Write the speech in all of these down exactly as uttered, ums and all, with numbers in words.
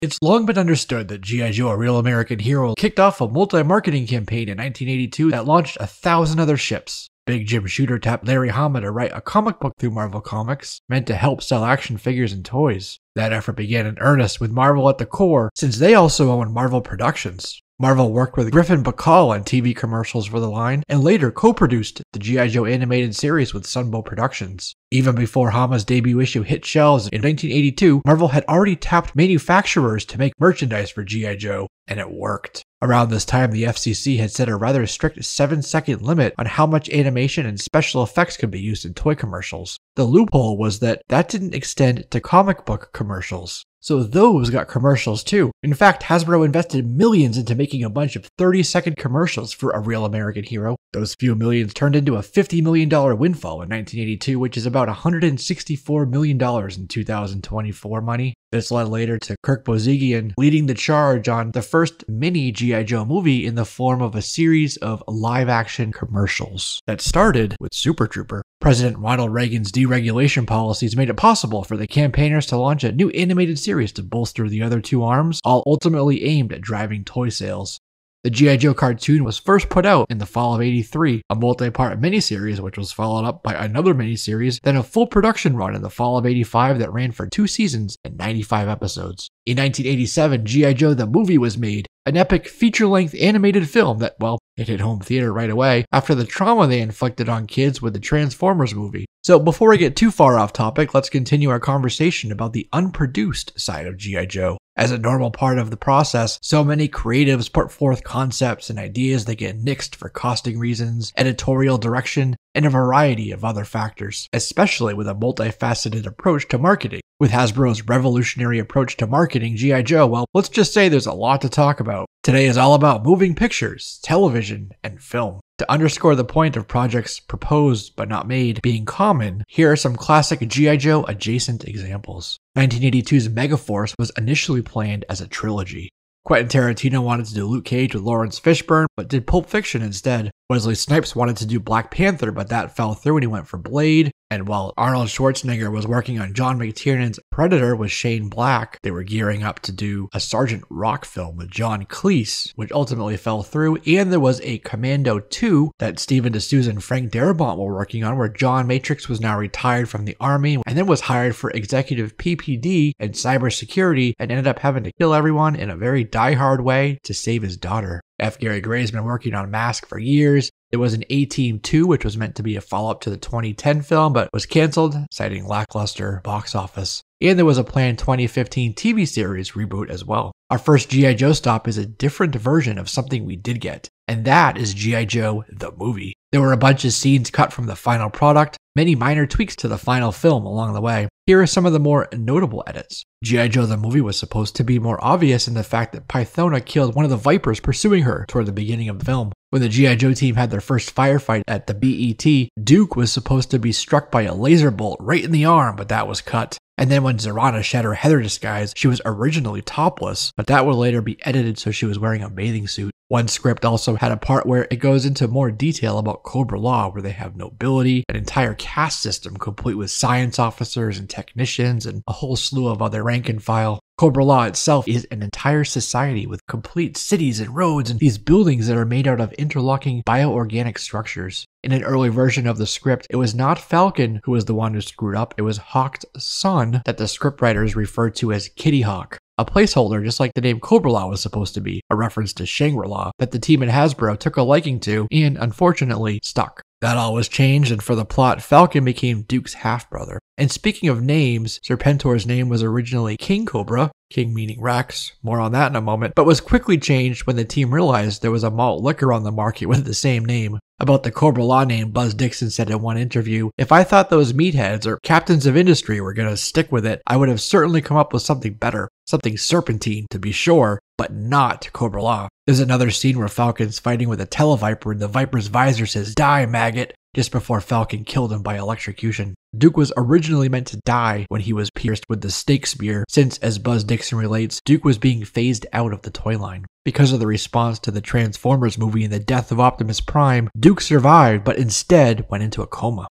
It's long been understood that G I. Joe, a Real American Hero, kicked off a multi-marketing campaign in nineteen eighty-two that launched a thousand other ships. Big Jim Shooter tapped Larry Hama to write a comic book through Marvel Comics, meant to help sell action figures and toys. That effort began in earnest with Marvel at the core, since they also own Marvel Productions. Marvel worked with Griffin Bacall on T V commercials for the line, and later co-produced the G I. Joe animated series with Sunbow Productions. Even before Hama's debut issue hit shelves in nineteen eighty-two, Marvel had already tapped manufacturers to make merchandise for G I. Joe, and it worked. Around this time, the F C C had set a rather strict seven second limit on how much animation and special effects could be used in toy commercials. The loophole was that that didn't extend to comic book commercials. So those got commercials too. In fact, Hasbro invested millions into making a bunch of thirty second commercials for A Real American Hero. Those few millions turned into a fifty million dollars windfall in nineteen eighty-two, which is about one hundred sixty-four million dollars in two thousand twenty-four money. This led later to Kirk Bozigian leading the charge on the first mini G I. Joe movie in the form of a series of live-action commercials that started with Super Trooper. President Ronald Reagan's deregulation policies made it possible for the campaigners to launch a new animated series to bolster the other two arms, all ultimately aimed at driving toy sales. The G I. Joe cartoon was first put out in the fall of eighty-three, a multi-part miniseries which was followed up by another miniseries, then a full production run in the fall of eighty-five that ran for two seasons and ninety-five episodes. In nineteen eighty-seven, G I. Joe the movie was made, an epic feature-length animated film that, well, it hit home theater right away after the trauma they inflicted on kids with the Transformers movie. So before we get too far off topic, let's continue our conversation about the unproduced side of G I. Joe. As a normal part of the process, so many creatives put forth concepts and ideas that get nixed for costing reasons, editorial direction, and a variety of other factors, especially with a multifaceted approach to marketing. With Hasbro's revolutionary approach to marketing G I. Joe, well, let's just say there's a lot to talk about. Today is all about moving pictures, television, and film. To underscore the point of projects proposed but not made being common, here are some classic G I. Joe adjacent examples. nineteen eighty-two's MegaForce was initially planned as a trilogy. Quentin Tarantino wanted to do Luke Cage with Lawrence Fishburne, but did Pulp Fiction instead. Wesley Snipes wanted to do Black Panther, but that fell through and he went for Blade. And while Arnold Schwarzenegger was working on John McTiernan's Predator with Shane Black, they were gearing up to do a Sergeant Rock film with John Cleese, which ultimately fell through. And there was a Commando two that Steven D'Souza and Frank Darabont were working on, where John Matrix was now retired from the army and then was hired for executive P P D and cybersecurity and ended up having to kill everyone in a very die-hard way to save his daughter. F. Gary Gray's been working on Mask for years. There was an A-Team two, which was meant to be a follow-up to the twenty ten film, but was canceled, citing lackluster box office. And there was a planned twenty fifteen T V series reboot as well. Our first G I. Joe stop is a different version of something we did get, and that is G I. Joe the movie. There were a bunch of scenes cut from the final product, many minor tweaks to the final film along the way. Here are some of the more notable edits. G I. Joe the movie was supposed to be more obvious in the fact that Pythona killed one of the Vipers pursuing her toward the beginning of the film. When the G I. Joe team had their first firefight at the B E T, Duke was supposed to be struck by a laser bolt right in the arm, but that was cut. And then when Zorana shed her heather disguise, she was originally topless, but that would later be edited so she was wearing a bathing suit. One script also had a part where it goes into more detail about cobra-la, where they have nobility, an entire caste system complete with science officers and technicians, and a whole slew of other rank and file. Cobra-la itself is an entire society with complete cities and roads and these buildings that are made out of interlocking bioorganic structures. In an early version of the script, it was not Falcon who was the one who screwed up, it was Hawk's son that the scriptwriters referred to as Kitty Hawk. A placeholder just like the name Cobra-la was supposed to be, a reference to Shangri-La that the team at Hasbro took a liking to and unfortunately stuck. That all was changed, and for the plot, Falcon became Duke's half-brother. And speaking of names, Serpentor's name was originally King Cobra, King meaning Rex, more on that in a moment, but was quickly changed when the team realized there was a malt liquor on the market with the same name. About the cobra-la name, Buzz Dixon said in one interview, "If I thought those meatheads or captains of industry were going to stick with it, I would have certainly come up with something better, something serpentine to be sure, but not cobra-la." There's another scene where Falcon's fighting with a televiper and the Viper's visor says, "Die, maggot," just before Falcon killed him by electrocution. Duke was originally meant to die when he was pierced with the stake spear, since, as Buzz Dixon relates, Duke was being phased out of the toy line. Because of the response to the Transformers movie and the death of Optimus Prime, Duke survived, but instead went into a coma.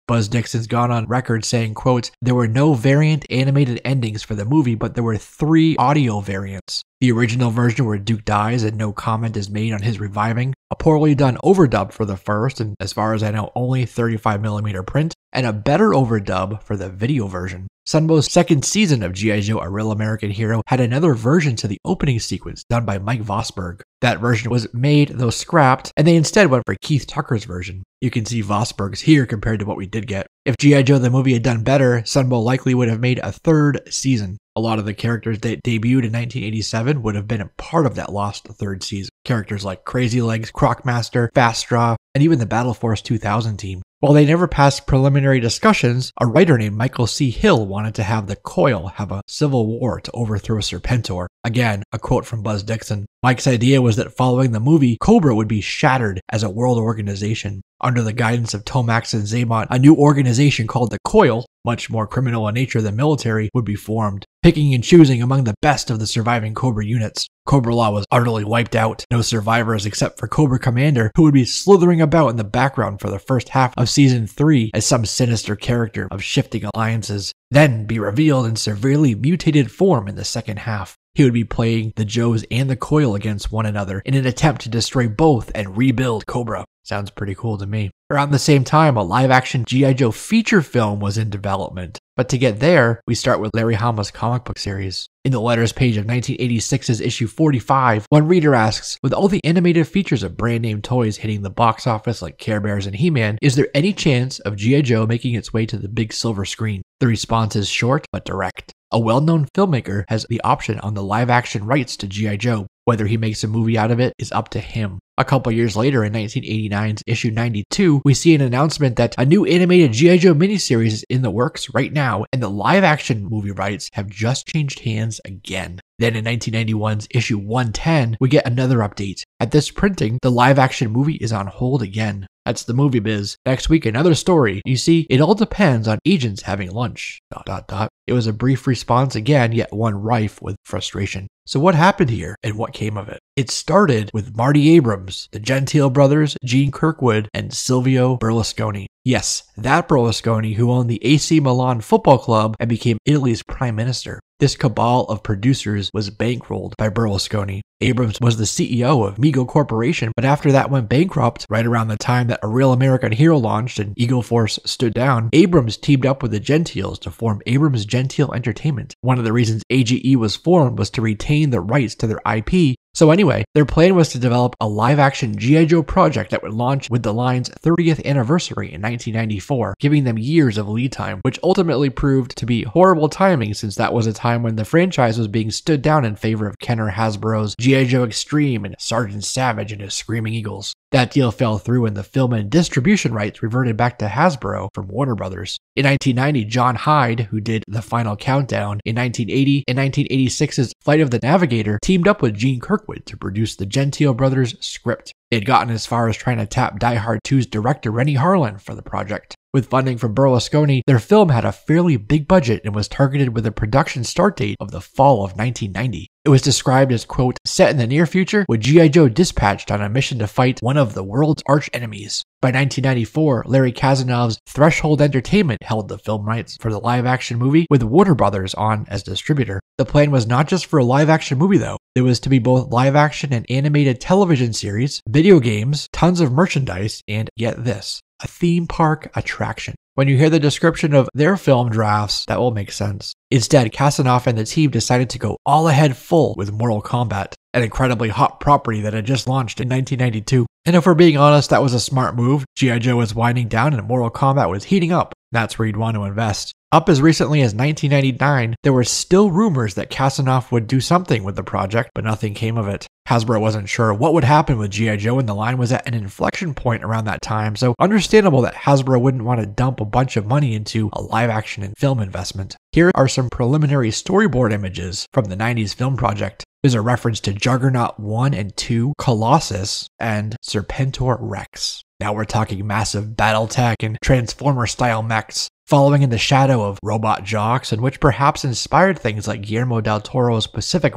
Buzz Dixon's gone on record saying, quote, "There were no variant animated endings for the movie, but there were three audio variants. The original version where Duke dies and no comment is made on his reviving, a poorly done overdub for the first, and as far as I know only thirty-five millimeter print, and a better overdub for the video version. Sunbow's second season of G I. Joe: A Real American Hero had another version to the opening sequence done by Mike Vossburg. That version was made, though scrapped, and they instead went for Keith Tucker's version. You can see Vossburg's here compared to what we did get. If G I. Joe the movie had done better, Sunbow likely would have made a third season. A lot of the characters that debuted in nineteen eighty-seven would have been a part of that lost third season. Characters like Crazy Legs, Crocmaster, Fast Straw, and even the Battle Force two thousand team. While they never passed preliminary discussions, a writer named Michael C. Hill wanted to have the Coil have a civil war to overthrow Serpentor. Again, a quote from Buzz Dixon. Mike's idea was that following the movie, Cobra would be shattered as a world organization. Under the guidance of Tomax and Zabont, a new organization called the Coil, much more criminal in nature than military, would be formed, picking and choosing among the best of the surviving Cobra units. Cobra-la was utterly wiped out, no survivors except for Cobra Commander, who would be slithering about in the background for the first half of Season three as some sinister character of shifting alliances, then be revealed in severely mutated form in the second half. He would be playing the Joes and the Coil against one another in an attempt to destroy both and rebuild Cobra. Sounds pretty cool to me. Around the same time, a live-action G I. Joe feature film was in development. But to get there, we start with Larry Hama's comic book series. In the letters page of nineteen eighty-six's issue forty-five, one reader asks, with all the animated features of brand-name toys hitting the box office like Care Bears and He-Man, is there any chance of G I. Joe making its way to the big silver screen? The response is short but direct. A well-known filmmaker has the option on the live-action rights to G I. Joe. Whether he makes a movie out of it is up to him. A couple years later, in nineteen eighty-nine's issue ninety-two, we see an announcement that a new animated G I. Joe miniseries is in the works right now, and the live-action movie rights have just changed hands again. Then in nineteen ninety-one's issue one ten, we get another update. At this printing, the live-action movie is on hold again. That's the movie biz. Next week, another story. You see, it all depends on agents having lunch. Dot, dot, dot. It was a brief response again, yet one rife with frustration. So what happened here, and what came of it? It started with Marty Abrams, the Gentile brothers, Gene Kirkwood, and Silvio Berlusconi. Yes, that Berlusconi who owned the A C Milan football club and became Italy's prime minister. This cabal of producers was bankrolled by Berlusconi. Abrams was the C E O of Mego Corporation, but after that went bankrupt, right around the time that A Real American Hero launched and MegaForce stood down, Abrams teamed up with the Gentiles to form Abrams Gentile Entertainment. One of the reasons A G E was formed was to retain the rights to their I P. So anyway, their plan was to develop a live-action G I. Joe project that would launch with the line's thirtieth anniversary in nineteen ninety-four, giving them years of lead time, which ultimately proved to be horrible timing since that was a time when the franchise was being stood down in favor of Kenner Hasbro's G I. Joe Extreme and Sergeant Savage and his Screaming Eagles. That deal fell through and the film and distribution rights reverted back to Hasbro from Warner Brothers. In nineteen ninety, John Hyde, who did The Final Countdown, in nineteen eighty and nineteen eighty-six's Flight of the Navigator, teamed up with Gene Kirkwood to produce the Gentile brothers' script. They had gotten as far as trying to tap Die Hard two's director Renny Harlin for the project. With funding from Berlusconi, their film had a fairly big budget and was targeted with a production start date of the fall of nineteen ninety. It was described as, quote, set in the near future with G I. Joe dispatched on a mission to fight one of the world's arch enemies. By nineteen ninety-four, Larry Kazanov's Threshold Entertainment held the film rights for the live-action movie with Warner Brothers on as distributor. The plan was not just for a live-action movie though. There was to be both live-action and animated television series, video games, tons of merchandise, and get this, a theme park attraction. When you hear the description of their film drafts, that will make sense. Instead, Kasanoff and the team decided to go all ahead full with Mortal Kombat, an incredibly hot property that had just launched in nineteen ninety-two. And if we're being honest, that was a smart move. G I. Joe was winding down and Mortal Kombat was heating up. That's where you'd want to invest. Up as recently as nineteen ninety-nine, there were still rumors that Kasanoff would do something with the project, but nothing came of it. Hasbro wasn't sure what would happen with G I. Joe, and the line was at an inflection point around that time, so understandable that Hasbro wouldn't want to dump a bunch of money into a live-action and film investment. Here are some preliminary storyboard images from the nineties film project. There's a reference to Juggernaut one and two, Colossus, and Serpentor Rex. Now we're talking massive battle tech and Transformer-style mechs, following in the shadow of Robot Jocks, and which perhaps inspired things like Guillermo del Toro's Pacific Rim.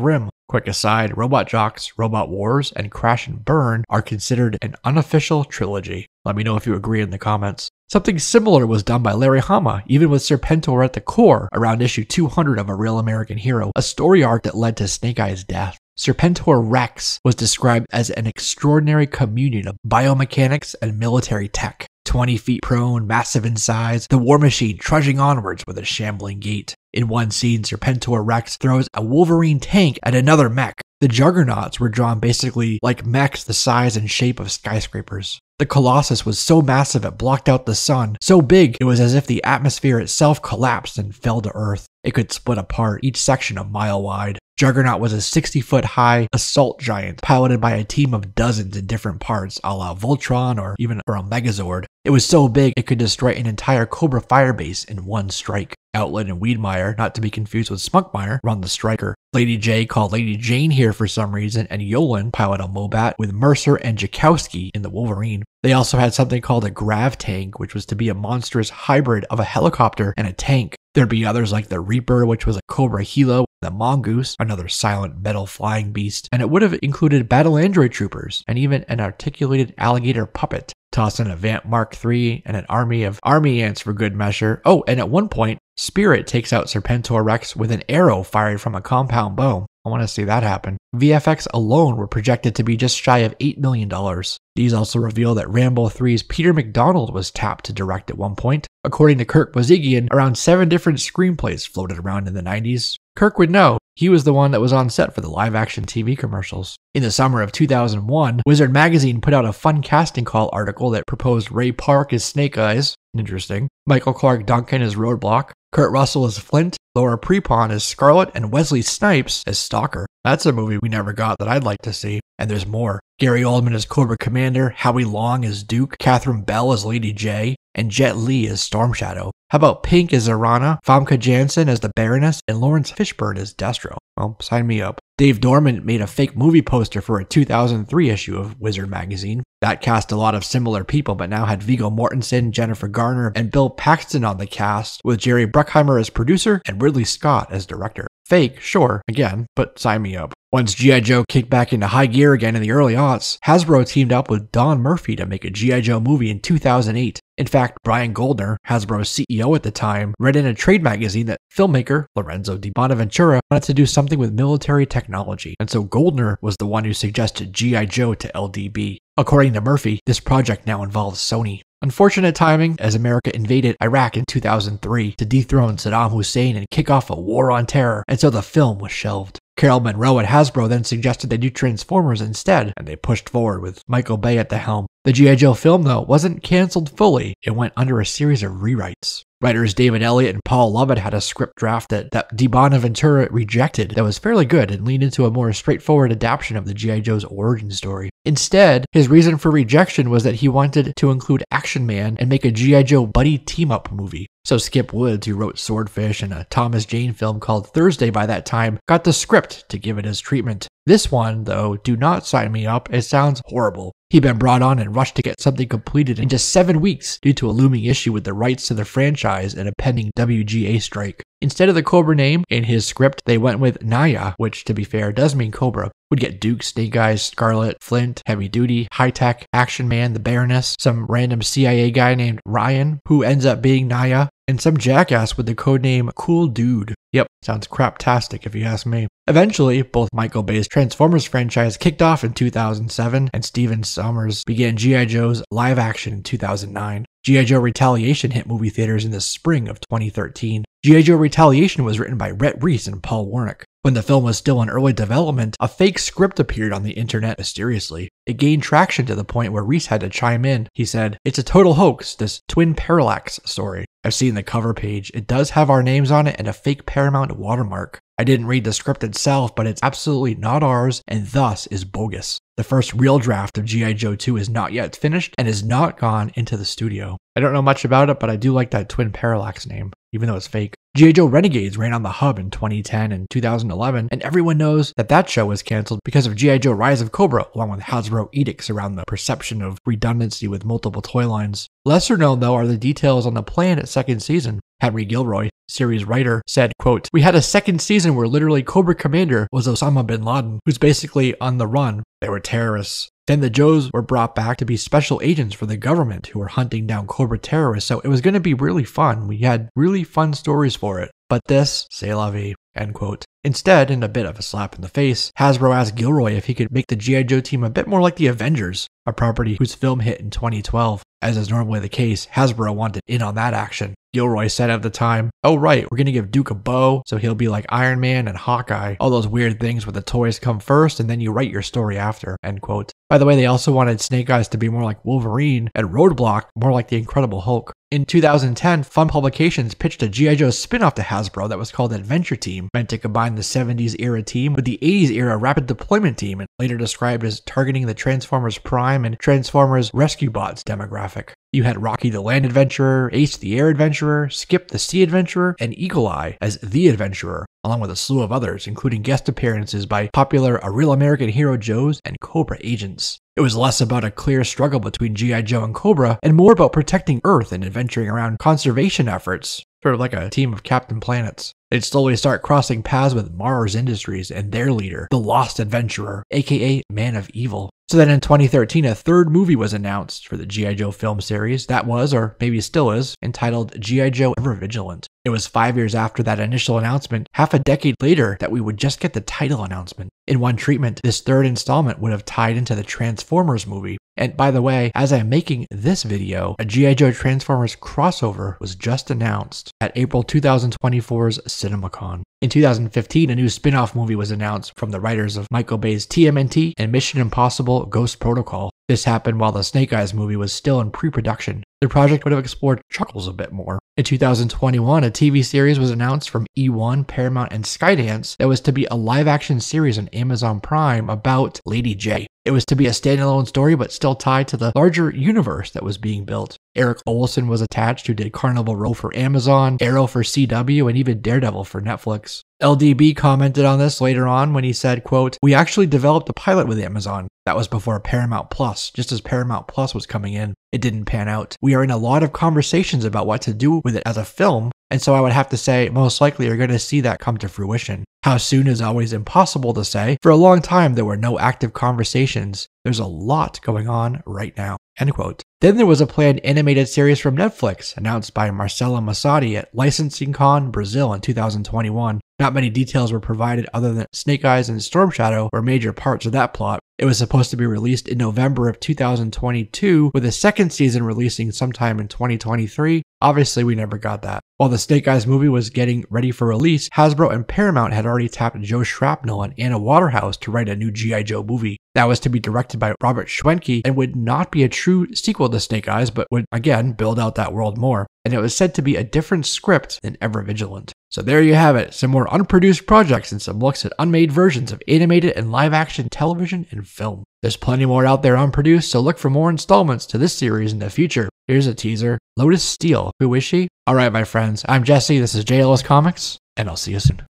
Quick aside, Robot Jox, Robot Wars, and Crash and Burn are considered an unofficial trilogy. Let me know if you agree in the comments. Something similar was done by Larry Hama, even with Serpentor at the core, around issue two hundred of A Real American Hero, a story arc that led to Snake Eye's death. Serpentor Rex was described as an extraordinary communion of biomechanics and military tech. twenty feet prone, massive in size, the war machine trudging onwards with a shambling gait. In one scene, Serpentor Rex throws a Wolverine tank at another mech. The juggernauts were drawn basically like mechs the size and shape of skyscrapers. The Colossus was so massive it blocked out the sun, so big it was as if the atmosphere itself collapsed and fell to Earth. It could split apart, each section a mile wide. Juggernaut was a sixty foot high assault giant piloted by a team of dozens in different parts, a la Voltron or even for a Megazord. It was so big it could destroy an entire Cobra firebase in one strike. Outlet and Weedmeyer, not to be confused with Spunkmeyer, run the Striker. Lady J called Lady Jane here for some reason, and Yolen pilot a Mobat with Mercer and Jakowski in the Wolverine. They also had something called a Grav Tank, which was to be a monstrous hybrid of a helicopter and a tank. There'd be others like the Reaper, which was a Cobra Hilo, the Mongoose, another silent metal flying beast, and it would have included battle android troopers, and even an articulated alligator puppet. Toss in a Vamp Mark three and an army of army ants for good measure. Oh, and at one point, Spirit takes out Serpentor Rex with an arrow fired from a compound bow. I want to see that happen. V F X alone were projected to be just shy of eight million dollars. These also reveal that Rambo three's Peter McDonald was tapped to direct at one point. According to Kirk Bozigian, around seven different screenplays floated around in the nineties. Kirk would know. He was the one that was on set for the live-action T V commercials. In the summer of two thousand one, Wizard Magazine put out a fun casting call article that proposed Ray Park as Snake Eyes. Interesting. Michael Clark Duncan as Roadblock. Kurt Russell as Flint. Laura Prepon as Scarlet. And Wesley Snipes as Stalker. That's a movie we never got that I'd like to see. And there's more. Gary Oldman as Cobra Commander. Howie Long as Duke. Catherine Bell as Lady J. And Jet Li as Storm Shadow. How about Pink as Arana, Famke Janssen as the Baroness, and Lawrence Fishburne as Destro? Well, sign me up. Dave Dorman made a fake movie poster for a two thousand three issue of Wizard Magazine. That cast a lot of similar people, but now had Viggo Mortensen, Jennifer Garner, and Bill Paxton on the cast, with Jerry Bruckheimer as producer and Ridley Scott as director. Fake, sure, again, but sign me up. Once G I. Joe kicked back into high gear again in the early aughts, Hasbro teamed up with Don Murphy to make a G I. Joe movie in two thousand eight. In fact, Brian Goldner, Hasbro's C E O at the time, read in a trade magazine that filmmaker Lorenzo Di Bonaventura wanted to do something with military technology, and so Goldner was the one who suggested G I. Joe to L D B. According to Murphy, this project now involves Sony. Unfortunate timing, as America invaded Iraq in two thousand three to dethrone Saddam Hussein and kick off a war on terror, and so the film was shelved. Carol Monroe at Hasbro then suggested they do Transformers instead, and they pushed forward with Michael Bay at the helm. The G I. Joe film, though, wasn't cancelled fully. It went under a series of rewrites. Writers David Elliott and Paul Lovett had a script draft that, that Di Bonaventura rejected that was fairly good and leaned into a more straightforward adaptation of the G I. Joe's origin story. Instead, his reason for rejection was that he wanted to include Action Man and make a G I. Joe buddy team-up movie. So Skip Woods, who wrote Swordfish and a Thomas Jane film called Thursday by that time, got the script to give it his treatment. This one, though, do not sign me up, it sounds horrible. He'd been brought on and rushed to get something completed in just seven weeks due to a looming issue with the rights to the franchise and a pending W G A strike. Instead of the Cobra name, in his script, they went with Naya, which, to be fair, does mean Cobra. Would get Duke, Snake Eyes, Scarlet, Flint, Heavy Duty, High Tech, Action Man, the Baroness, some random C I A guy named Ryan, who ends up being Naya, and some jackass with the codename Cool Dude. Yep, sounds craptastic if you ask me. Eventually, both Michael Bay's Transformers franchise kicked off in two thousand seven, and Steven Sommers began G I. Joe's live action in two thousand nine. G I. Joe Retaliation hit movie theaters in the spring of twenty thirteen. G I. Joe Retaliation was written by Rhett Reese and Paul Wernick. When the film was still in early development, a fake script appeared on the internet mysteriously. It gained traction to the point where Reese had to chime in. He said, "It's a total hoax, this twin parallax story. I've seen the cover page. It does have our names on it and a fake Paramount watermark. I didn't read the script itself, but it's absolutely not ours and thus is bogus. The first real draft of G I. Joe two is not yet finished and has not gone into the studio." I don't know much about it, but I do like that twin parallax name, even though it's fake. G I. Joe Renegades ran on the Hub in twenty ten and two thousand eleven, and everyone knows that that show was cancelled because of G I. Joe Rise of Cobra, along with Hasbro edicts around the perception of redundancy with multiple toy lines. Lesser known, though, are the details on the planned second season. Henry Gilroy, series writer, said, quote, "We had a second season where literally Cobra Commander was Osama bin Laden, who's basically on the run. They were terrorists. Then the Joes were brought back to be special agents for the government who were hunting down Cobra terrorists, so it was going to be really fun. We had really fun stories for it. But this, c'est la vie," end quote. Instead, in a bit of a slap in the face, Hasbro asked Gilroy if he could make the G I. Joe team a bit more like the Avengers, a property whose film hit in twenty twelve. As is normally the case, Hasbro wanted in on that action. Gilroy said at the time, "Oh right, we're gonna give Duke a bow, so he'll be like Iron Man and Hawkeye. All those weird things where the toys come first and then you write your story after," end quote. By the way, they also wanted Snake Eyes to be more like Wolverine and Roadblock more like the Incredible Hulk. In two thousand ten, Fun Publications pitched a G I. Joe spin-off to Hasbro that was called Adventure Team, meant to combine the seventies era team with the eighties era Rapid Deployment Team, and later described as targeting the Transformers Prime and Transformers Rescue Bots demographic. You had Rocky the Land Adventurer, Ace the Air Adventurer, Skip the Sea Adventurer, and Eagle Eye as the Adventurer, along with a slew of others, including guest appearances by popular A Real American Hero Joes and Cobra agents. It was less about a clear struggle between G I. Joe and Cobra, and more about protecting Earth and adventuring around conservation efforts, sort of like a team of Captain Planets. They'd slowly start crossing paths with Mars Industries and their leader, the Lost Adventurer, aka Man of Evil. So then in twenty thirteen, a third movie was announced for the G I. Joe film series that was, or maybe still is, entitled G I. Joe Ever Vigilant. It was five years after that initial announcement, half a decade later, that we would just get the title announcement. In one treatment, this third installment would have tied into the Transformers movie. And by the way, as I'm making this video, a G I. Joe Transformers crossover was just announced at April two thousand twenty-four's CinemaCon. In two thousand fifteen, a new spin-off movie was announced from the writers of Michael Bay's T M N T and Mission Impossible Ghost Protocol. This happened while the Snake Eyes movie was still in pre-production. The project would have explored Chuckles a bit more. In two thousand twenty-one, a T V series was announced from E one, Paramount, and Skydance that was to be a live-action series on Amazon Prime about Lady J. It was to be a standalone story but still tied to the larger universe that was being built. Eric Olson was attached, who did Carnival Row for Amazon, Arrow for C W, and even Daredevil for Netflix. L D B commented on this later on when he said, quote, "We actually developed a pilot with Amazon. That was before Paramount Plus, just as Paramount Plus was coming in. It didn't pan out. We are in a lot of conversations about what to do with it as a film, and so I would have to say most likely you're going to see that come to fruition. How soon is always impossible to say. For a long time, there were no active conversations. There's a lot going on right now," end quote. Then there was a planned animated series from Netflix, announced by Marcela Masadi at Licensing Con Brazil in two thousand twenty-one. Not many details were provided other than Snake Eyes and Storm Shadow were major parts of that plot. It was supposed to be released in November of two thousand twenty-two, with a second season releasing sometime in twenty twenty-three. Obviously, we never got that. While the Snake Eyes movie was getting ready for release, Hasbro and Paramount had already tapped Joe Shrapnel and Anna Waterhouse to write a new G I. Joe movie. That was to be directed by Robert Schwenke and would not be a true sequel to Snake Eyes, but would again build out that world more. And it was said to be a different script than Ever Vigilant. So there you have it, some more unproduced projects and some looks at unmade versions of animated and live-action television and film. There's plenty more out there unproduced, so look for more installments to this series in the future. Here's a teaser. Lotus Steel. Who is she? Alright my friends, I'm Jesse, this is J L S Comics, and I'll see you soon.